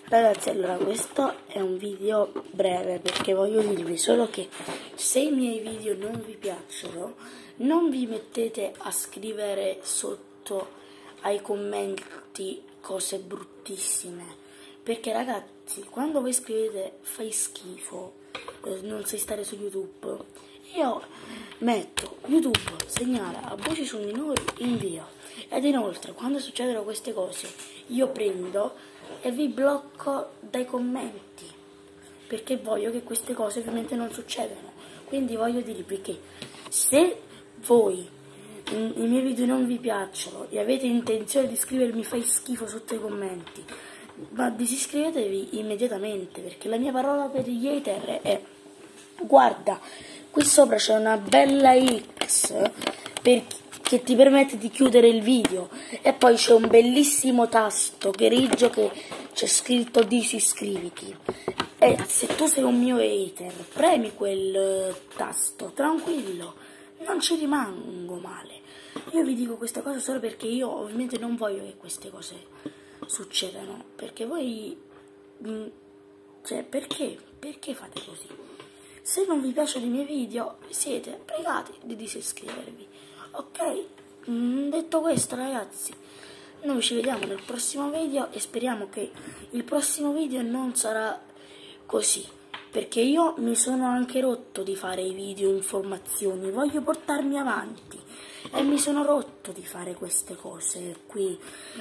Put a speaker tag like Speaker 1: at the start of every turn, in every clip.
Speaker 1: Ragazzi, allora questo è un video breve perché voglio dirvi solo che se i miei video non vi piacciono, non vi mettete a scrivere sotto ai commenti cose bruttissime, perché ragazzi, quando voi scrivete fai schifo, non sai stare su YouTube, io metto YouTube segnala abusi su minori, invio, ed inoltre quando succedono queste cose io prendo e vi blocco dai commenti, perché voglio che queste cose ovviamente non succedano. Quindi voglio dirvi che se voi i miei video non vi piacciono e avete intenzione di scrivermi fai schifo sotto i commenti, ma disiscrivetevi immediatamente, perché la mia parola per gli hater è: guarda, qui sopra c'è una bella X che ti permette di chiudere il video, e poi c'è un bellissimo tasto grigio che c'è scritto disiscriviti, e se tu sei un mio hater premi quel tasto, tranquillo, non ci rimango male. Io vi dico questa cosa solo perché io ovviamente non voglio che queste cose succedano, perché voi cioè perché fate così? Se non vi piacciono i miei video siete pregati di disiscrivervi. Ok, detto questo ragazzi, noi ci vediamo nel prossimo video e speriamo che il prossimo video non sarà così, perché io mi sono anche rotto di fare i video informazioni, voglio portarmi avanti e mi sono rotto di fare queste cose qui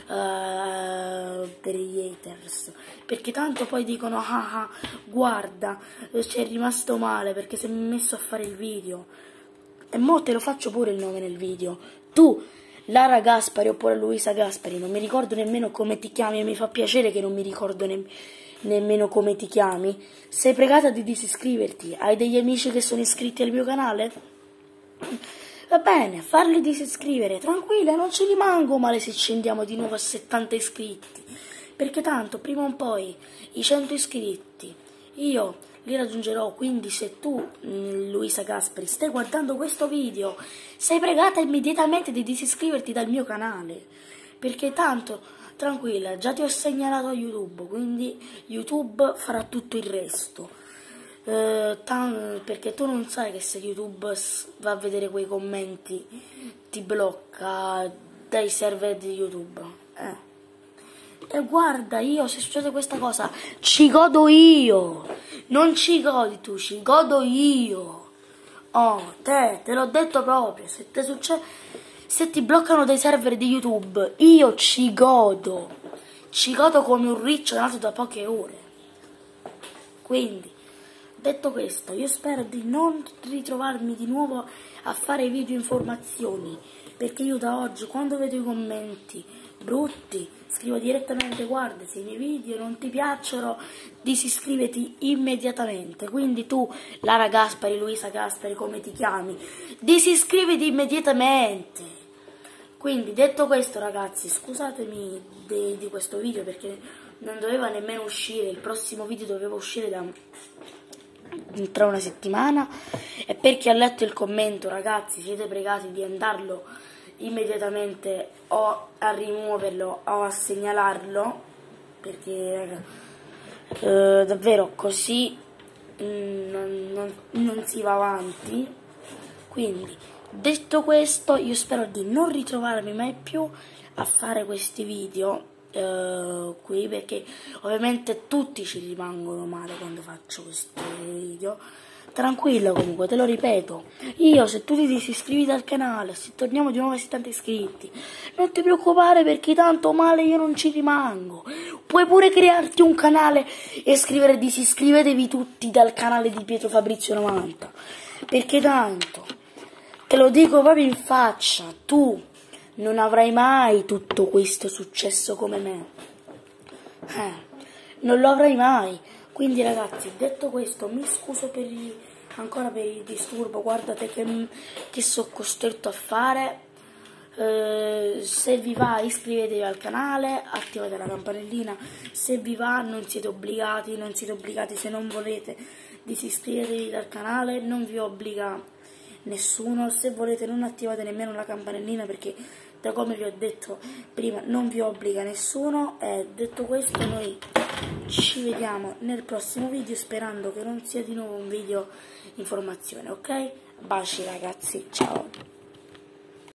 Speaker 1: per gli haters, perché tanto poi dicono ah guarda, ci è rimasto male perché si è messo a fare il video. E mo te lo faccio pure il nome nel video. Tu, Lara Gaspari oppure Luisa Gaspari, non mi ricordo nemmeno come ti chiami e mi fa piacere che non mi ricordo nemmeno come ti chiami. Sei pregata di disiscriverti. Hai degli amici che sono iscritti al mio canale? Va bene, farli disiscrivere, tranquilla, non ci rimango male se scendiamo di nuovo a 70 iscritti. Perché tanto, prima o poi, i 100 iscritti, io li raggiungerò, quindi se tu, Luisa Gaspari, stai guardando questo video, sei pregata immediatamente di disiscriverti dal mio canale, perché tanto, tranquilla, già ti ho segnalato a YouTube, quindi YouTube farà tutto il resto, perché tu non sai che se YouTube va a vedere quei commenti ti blocca dai server di YouTube, E guarda, io se succede questa cosa ci godo io, non ci godi tu, ci godo io. Oh, te l'ho detto proprio, se ti bloccano dei server di YouTube, io ci godo come un riccio nato da poche ore. Quindi, detto questo, io spero di non ritrovarmi di nuovo a fare video informazioni, perché io da oggi, quando vedo i commenti brutti, scrivo direttamente: guarda, se i miei video non ti piacciono, disiscriviti immediatamente. Quindi tu, Lara Gaspari, Luisa Gaspari, come ti chiami, disiscriviti immediatamente. Quindi, detto questo ragazzi, scusatemi di questo video perché non doveva nemmeno uscire, il prossimo video doveva uscire tra una settimana, e per chi ha letto il commento ragazzi siete pregati di andarlo immediatamente o a rimuoverlo o a segnalarlo, perché davvero così non si va avanti. Quindi detto questo, io spero di non ritrovarmi mai più a fare questi video qui, perché ovviamente tutti ci rimangono male quando faccio questi video. Tranquilla, comunque, te lo ripeto, io se tu ti disiscrivi dal canale, se torniamo di nuovo a 70 iscritti, non ti preoccupare perché tanto male io non ci rimango. Puoi pure crearti un canale e scrivere disiscrivetevi tutti dal canale di Pietro Fabrizio 90, perché tanto, te lo dico proprio in faccia, tu non avrai mai tutto questo successo come me. Non lo avrai mai. Quindi ragazzi, detto questo, mi scuso ancora per il disturbo, guardate che sono costretto a fare. Se vi va iscrivetevi al canale, attivate la campanellina, se vi va non siete obbligati, se non volete disiscrivetevi dal canale, non vi obbliga nessuno, se volete non attivate nemmeno la campanellina perché da come vi ho detto prima non vi obbliga nessuno. E detto questo, noi ci vediamo nel prossimo video, sperando che non sia di nuovo un video informazione, ok? Baci ragazzi, ciao!